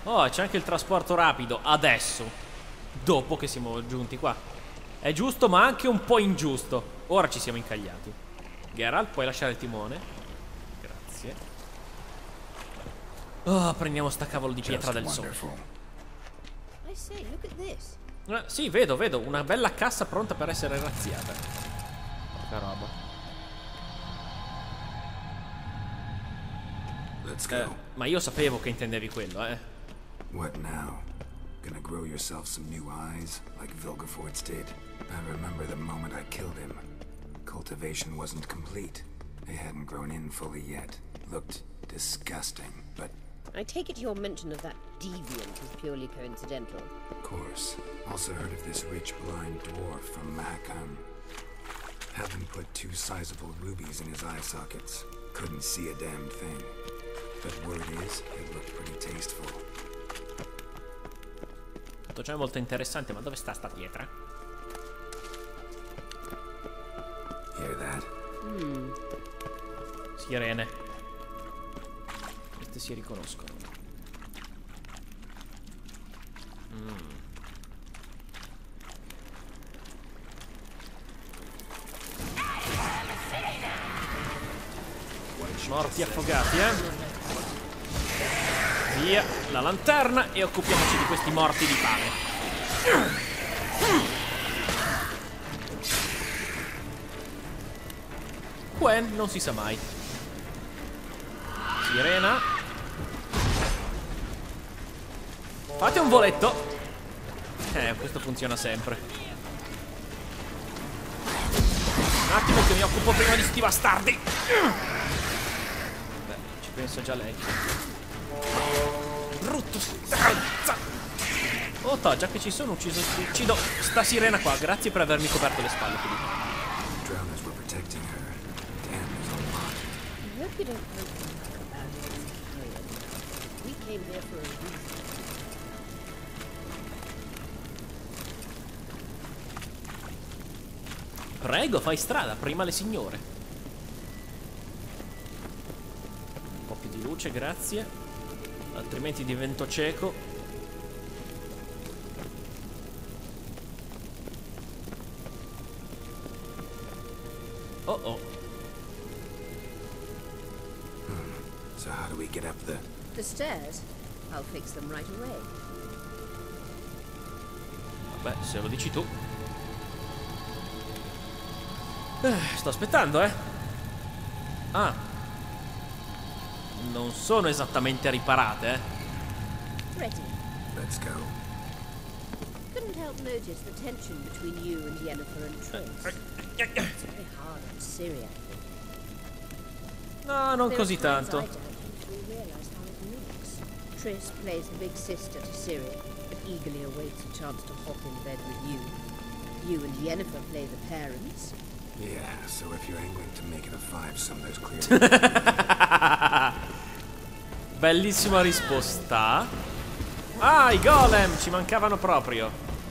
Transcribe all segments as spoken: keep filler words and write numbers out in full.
Oh, c'è anche il trasporto rapido. Adesso. Dopo che siamo giunti qua. È giusto ma anche un po' ingiusto. Ora ci siamo incagliati. Geralt, puoi lasciare il timone? Grazie. Oh, prendiamo sta cavolo di pietra del sole. I say, look at this. Eh, sì, vedo, vedo. Una bella cassa pronta per essere razziata. Porca roba. Let's go. Eh, ma io sapevo che intendevi quello, eh. What now? Gonna grow yourself some new eyes, like Vilgefortz did? I remember the moment I killed him. Cultivation wasn't complete. They hadn't grown in fully yet. Looked disgusting, but... I take it your mention of that deviant is purely coincidental. Of course. Also heard of this rich blind dwarf from Mahakam. Had them put two sizable rubies in his eye sockets. Couldn't see a damn thing. But word is, it looked pretty tasteful. Tutto ciò è molto interessante, ma dove sta sta pietra? Hear that? Hmm. Sirene. Queste si riconoscono. Mm. Morti affogati, eh? Via la lanterna e occupiamoci di questi morti di fame. Quen non si sa mai. Sirena. Fate un voletto. Eh, questo funziona sempre. Un attimo che mi occupo prima di sti bastardi. Beh, ci penso già lei. Brutto stronza. Oh, ta, già che ci sono, ucciso, uccido sta sirena qua. Grazie per avermi coperto le spalle, Filippo. Drowners were protecting her. Damn, there's a lot. I hope you don't know anything about it. We came here for a reason. Prego, fai strada, prima le signore. Un po' più di luce, grazie. Altrimenti divento cieco. Oh oh. Hmm. So how do we get up the... The stairs? I'll fix them right away. Vabbè, se lo dici tu. Eh, sto aspettando, eh. Ah. Non sono esattamente riparate, eh. Ready. Let's go. Couldn't help notice the tension between you and Yennefer and Triss. It's very hard on Ciri, I think. No, non There così are times tanto. I don't actually realize how it looks. Triss plays the big sister to Ciri, but eagerly awaits a chance to hop in bed with you. You and Yennefer play the parents. Yeah, so if you're angling to make it a five-some, there's clear... Bellissima risposta. Ah, i golem ci mancavano proprio.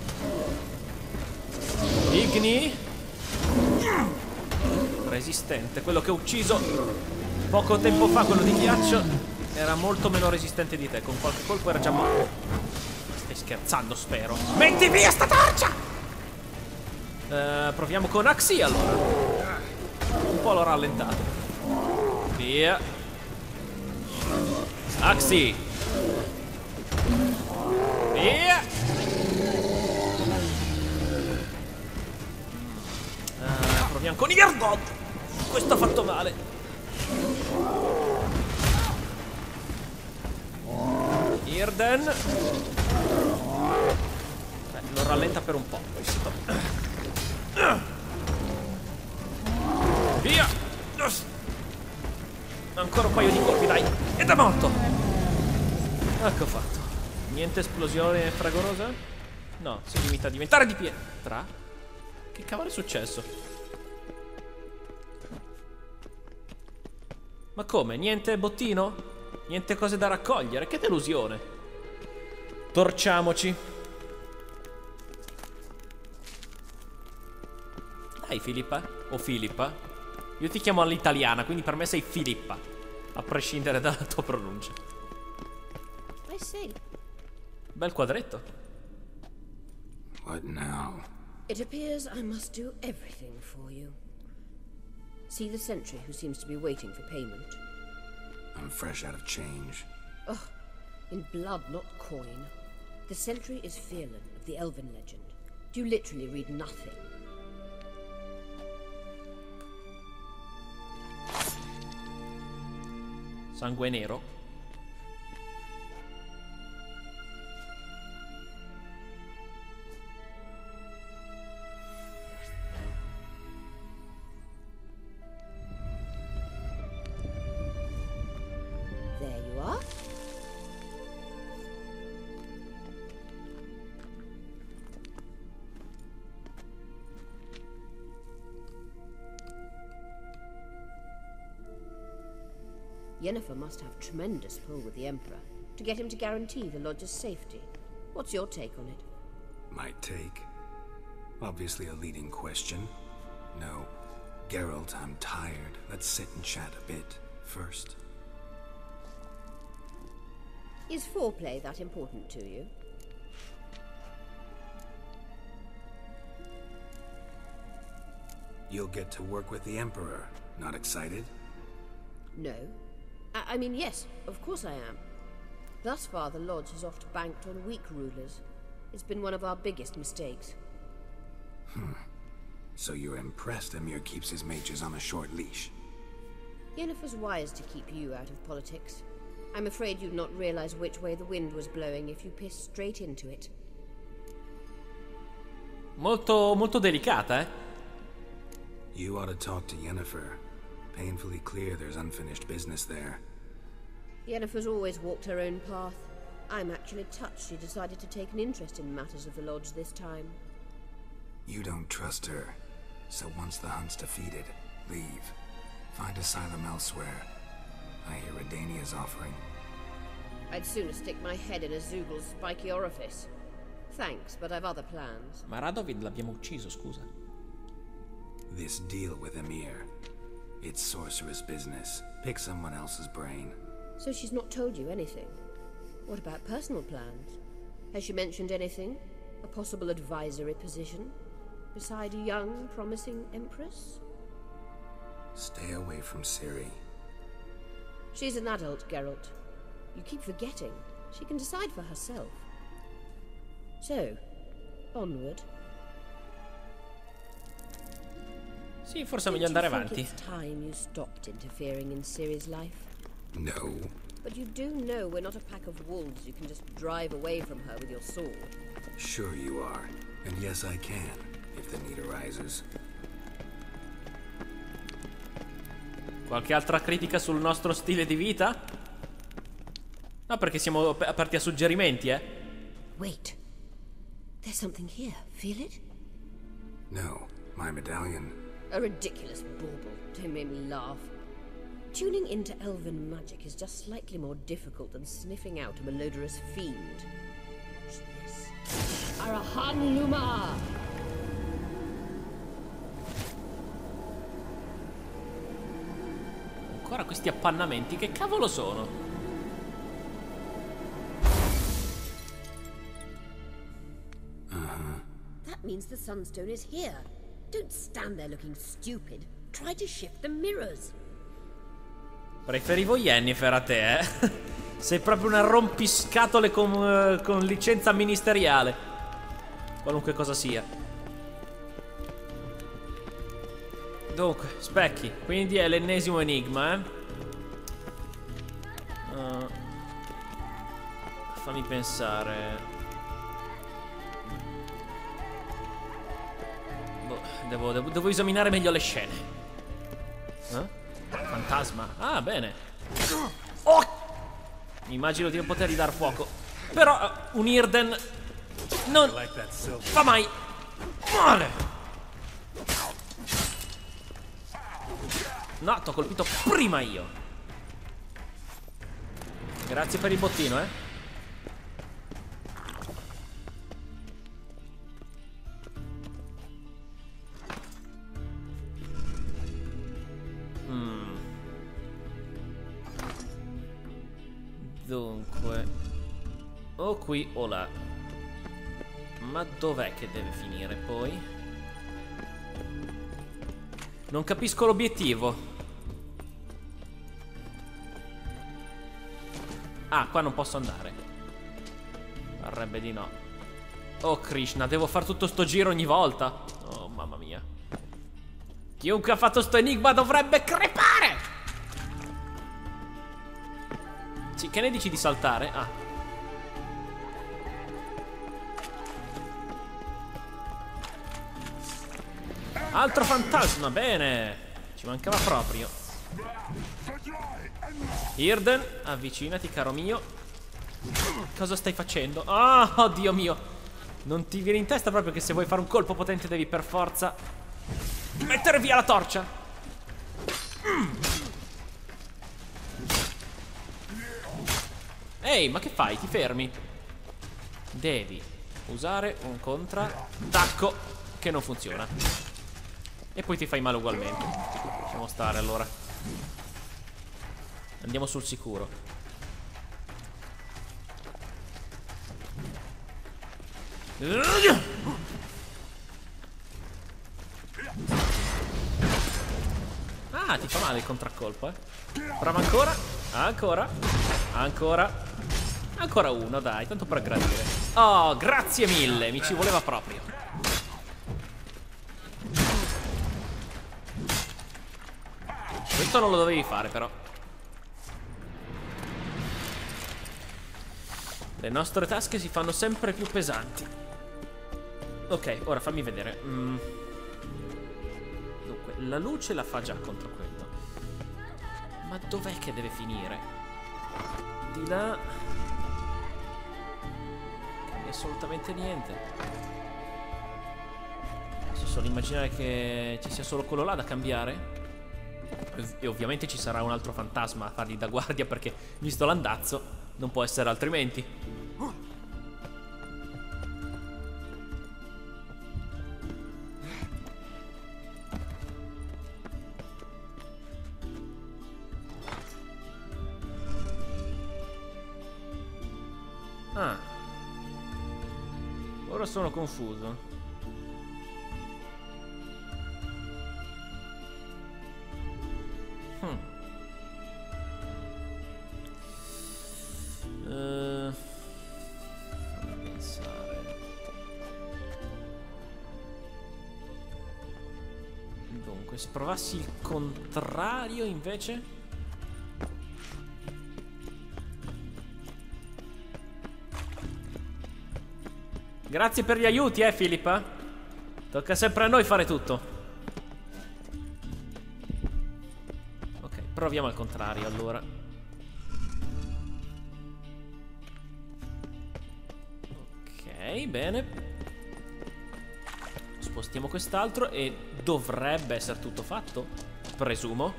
Igni. Resistente. Quello che ho ucciso poco tempo fa, quello di ghiaccio, era molto meno resistente di te. Con qualche colpo era già morto. Stai scherzando, spero. Metti via sta torcia! Uh, proviamo con Axi allora. Un po' l'ho rallentato. Via. Axi. Via. Uh, proviamo con Irdod. Questo ha fatto male. Irden. Beh, lo rallenta per un po' questo. Via! Ancora un paio di colpi, dai! Ed è morto! Ecco fatto. Niente esplosione fragorosa? No, si limita a diventare di pietra. Che cavolo è successo? Ma come? Niente bottino? Niente cose da raccogliere? Che delusione! Torciamoci. Dai, Filippa? O Filippa? Io ti chiamo all'italiana, quindi per me sei Filippa, a prescindere dalla tua pronuncia. I say, Bel quadretto. What now? It appears I must do everything for you. See the sentry who seems to be waiting for payment? I'm fresh out of change. Oh, in blood, not coin. The sentry is Fearlan of the Elven legend. You literally read nothing. Sangue nero. There you are. Yennefer must have tremendous pull with the Emperor to get him to guarantee the Lodge's safety. What's your take on it? My take? Obviously a leading question. No. Geralt, I'm tired. Let's sit and chat a bit first. Is foreplay that important to you? You'll get to work with the Emperor. Not excited? No. I, I mean, yes, of course I am. Thus far, the Lodge has oft banked on weak rulers. It's been one of our biggest mistakes. Hmm. So you're impressed Emir keeps his mages on a short leash? Yennefer's wise to keep you out of politics. I'm afraid you'd not realize which way the wind was blowing if you pissed straight into it. Molto, molto delicata, eh? You ought to talk to Yennefer. Painfully clear there's unfinished business there. Yennefer's always walked her own path. I'm actually touched she decided to take an interest in matters of the Lodge this time. You don't trust her. So once the hunt's defeated, leave. Find asylum elsewhere. I hear Redania's offering. I'd sooner stick my head in a Zoogl's spiky orifice. Thanks, but I've other plans. Ma Radovid l'abbiamo ucciso, scusa. This deal with Emir. It's sorceress business. Pick someone else's brain. So she's not told you anything? What about personal plans? Has she mentioned anything? A possible advisory position? Beside a young, promising empress? Stay away from Ciri. She's an adult, Geralt. You keep forgetting. She can decide for herself. So, onward. Sì, forse è meglio andare avanti. It's time you stopped interfering in Ciri's life. No. But you do know we're not a pack of wolves you can just drive away from her with your sword. Sure you are. And yes, I can, if the need arises. Qualche altra critica sul nostro stile di vita? No, perché siamo aperti a suggerimenti, eh? Wait. There's something here. Feel it? No, my medallion. A ridiculous bauble. Don't make me laugh. Tuning into elven magic is just slightly more difficult than sniffing out a malodorous fiend. Watch this. Arahan Luma! Ancora questi appannamenti, che cavolo sono? Uh-huh. That means the Sunstone is here. Don't stand there looking stupid. Try to shift the mirrors. Preferivo Yennefer a te, eh? Sei proprio una rompiscatole con, uh, con licenza ministeriale. Qualunque cosa sia. Dunque, specchi. Quindi è l'ennesimo enigma, eh? Uh, fammi pensare. Boh, devo, devo, devo esaminare meglio le scene. Eh? Fantasma. Ah, bene. Oh! Immagino di non poter ridar fuoco. Però uh, un Irden non fa mai male. No, t'ho colpito prima io. Grazie per il bottino, eh. Dunque, O qui o là. Ma dov'è che deve finire poi? Non capisco l'obiettivo. Ah, qua non posso andare. Parrebbe di no. Oh Krishna, devo fare tutto sto giro ogni volta. Oh mamma mia. Chiunque ha fatto sto enigma dovrebbe crepare. Sì, che ne dici di saltare? Ah. Altro fantasma, bene. Ci mancava proprio. Irden, avvicinati, caro mio. Cosa stai facendo? Oh, oh, Dio mio. Non ti viene in testa proprio che se vuoi fare un colpo potente devi per forza mettere via la torcia. mm. Ehi, ma che fai? Ti fermi? Devi usare un contrattacco che non funziona. E poi ti fai male ugualmente. Lasciamo stare allora. Andiamo sul sicuro. Ah, ti fa male il contraccolpo, eh. Prova ancora. Ancora. Ancora. Ancora uno, dai, tanto per gradire. Oh, grazie mille, mi ci voleva proprio. Questo non lo dovevi fare, però. Le nostre tasche si fanno sempre più pesanti. Ok, ora fammi vedere. mm. Dunque, la luce la fa già contro quello. Ma dov'è che deve finire? Di là cambia assolutamente niente. Posso solo immaginare che ci sia solo quello là da cambiare. E ovviamente ci sarà un altro fantasma a fargli da guardia, perché visto l'andazzo non può essere altrimenti. Ah, ora sono confuso. Hmm. Uh, fammi pensare. Dunque, se provassi il contrario invece. Grazie per gli aiuti, eh, Filippa. Tocca sempre a noi fare tutto. Ok, proviamo al contrario allora. Ok, bene. Spostiamo quest'altro e dovrebbe essere tutto fatto, presumo.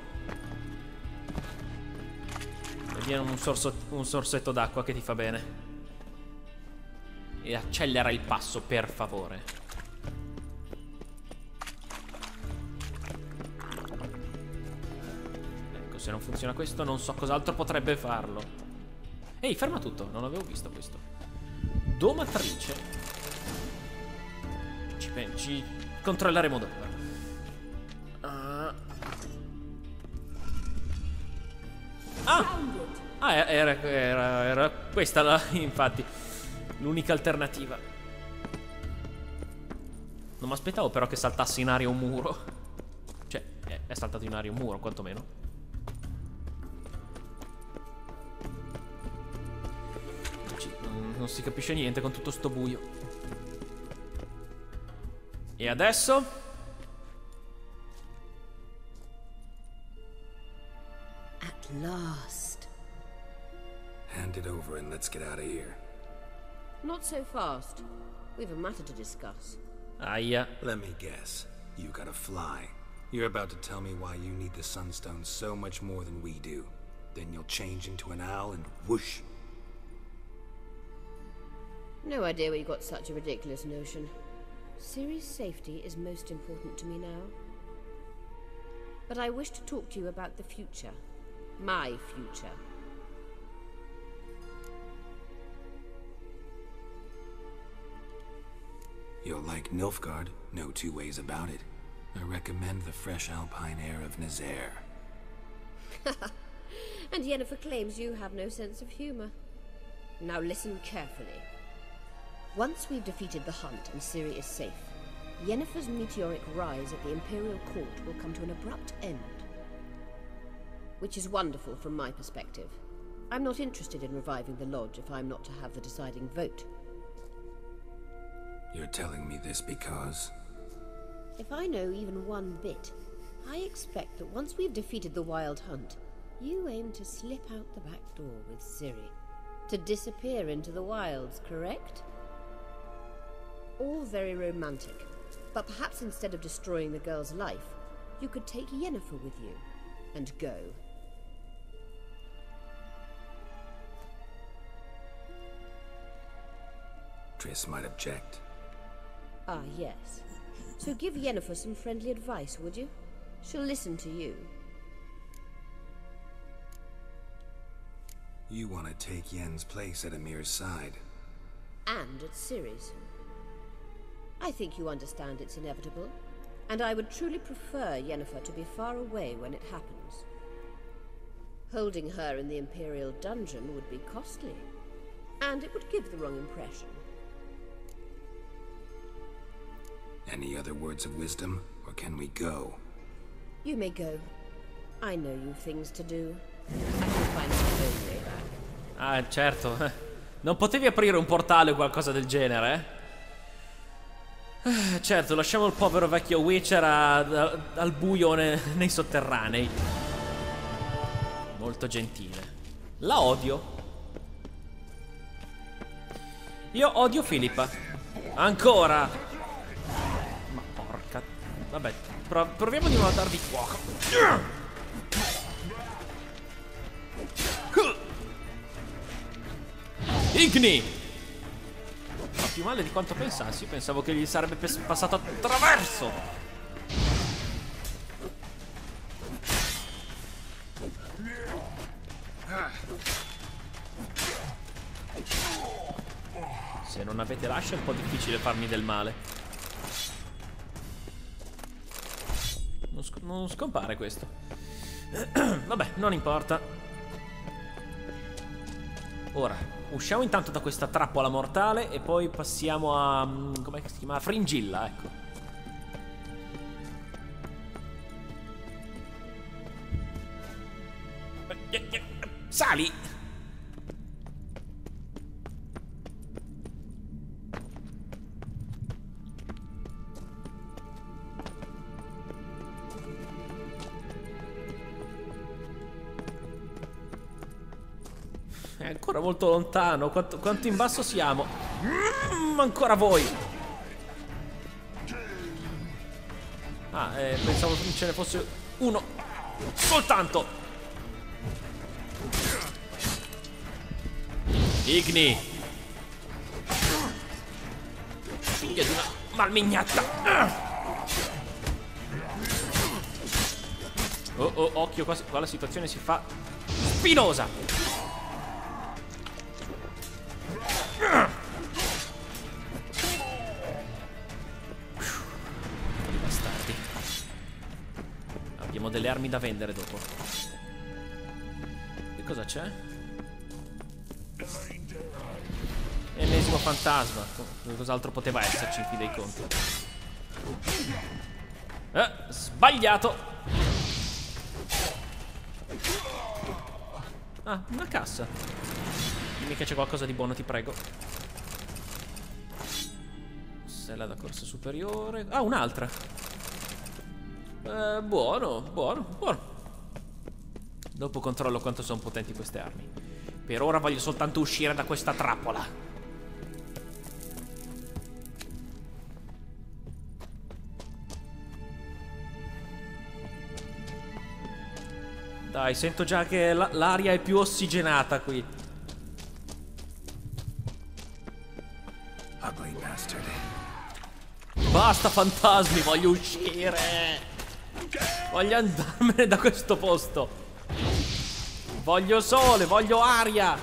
Vediamo un, sorso, un sorsetto d'acqua che ti fa bene. E accelera il passo, per favore. Ecco, se non funziona questo non so cos'altro potrebbe farlo. Ehi, ferma tutto, non avevo visto questo. Domatrice. Ci, ci controlleremo dopo. Uh. Ah! Ah, era, era, era questa la, infatti, l'unica alternativa. Non mi aspettavo però che saltasse in aria un muro. Cioè, è, è saltato in aria un muro, quantomeno. Non, non si capisce niente con tutto sto buio. E adesso? At last. Hand it over and let's get out of here. Not so fast. We've a matter to discuss. Aia. Let me guess. You gotta fly. You're about to tell me why you need the Sunstone so much more than we do. Then you'll change into an owl and whoosh. No idea where you got such a ridiculous notion. Ciri's safety is most important to me now. But I wish to talk to you about the future. My future. You'll like Nilfgaard, no two ways about it. I recommend the fresh alpine air of Nazaire. And Yennefer claims you have no sense of humor. Now listen carefully. Once we've defeated the Hunt and Ciri is safe, Yennefer's meteoric rise at the Imperial Court will come to an abrupt end. Which is wonderful from my perspective. I'm not interested in reviving the Lodge if I'm not to have the deciding vote. You're telling me this because... If I know even one bit, I expect that once we've defeated the Wild Hunt, you aim to slip out the back door with Ciri. To disappear into the wilds, correct? All very romantic. But perhaps instead of destroying the girl's life, you could take Yennefer with you, and go. Triss might object. Ah, yes. So give Yennefer some friendly advice, would you? She'll listen to you. You want to take Yen's place at Amir's side. And at Ciri's. I think you understand it's inevitable, and I would truly prefer Yennefer to be far away when it happens. Holding her in the Imperial dungeon would be costly, and it would give the wrong impression. Any other words of wisdom, or can we go? You may go. I know you've things to do. I can find my own way back. Ah, certo. Non potevi aprire un portale o qualcosa del genere, eh? Certo, lasciamo il povero vecchio Witcher a, a, al buio ne, nei sotterranei. Molto gentile. La odio. Io odio Filippa. Ancora. Ma porca. Vabbè, prov proviamo di non dar di fuoco. Igni! Fa più male di quanto pensassi. Pensavo che gli sarebbe passato attraverso. Se non avete l'ascia è un po' difficile farmi del male. Non, sc non scompare questo. Vabbè, non importa. Ora, usciamo intanto da questa trappola mortale e poi passiamo a... come si chiama? Fringilla, ecco. Sali! È ancora molto lontano. Quanto, quanto in basso siamo? Mm, ancora voi. Ah, eh, pensavo che ce ne fosse uno soltanto. Igni. Figlio di una malmignata. Oh, oh, occhio, qua, qua la situazione si fa spinosa. Bastardi. Abbiamo delle armi da vendere dopo. Che cosa c'è? Ennesimo fantasma. Cos'altro poteva esserci in fin dei conti? Eh, sbagliato. Ah, una cassa. Dimmi che c'è qualcosa di buono, ti prego. Sella da corsa superiore. Ah, un'altra. Eh, buono, buono, buono. Dopo controllo quanto sono potenti queste armi. Per ora voglio soltanto uscire da questa trappola. Dai, sento già che l'aria è più ossigenata qui. Ugly bastard. Basta fantasmi, voglio uscire. Voglio andarmene da questo posto. Voglio sole, voglio aria.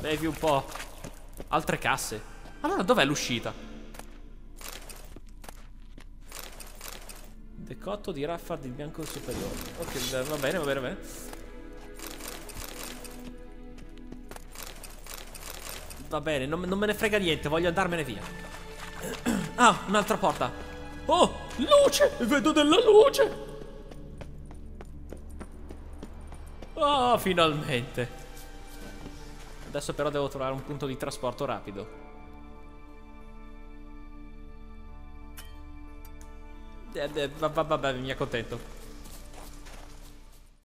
Levi un po'. Altre casse. Allora dov'è l'uscita? Decotto di Raffard di bianco superiore. Ok, va bene, va bene, va bene. Va bene, non, non me ne frega niente, voglio andarmene via. Ah, un'altra porta. Oh, luce! Vedo della luce! Oh, finalmente. Adesso però devo trovare un punto di trasporto rapido. Eh, eh, Vabbè, mi accontento.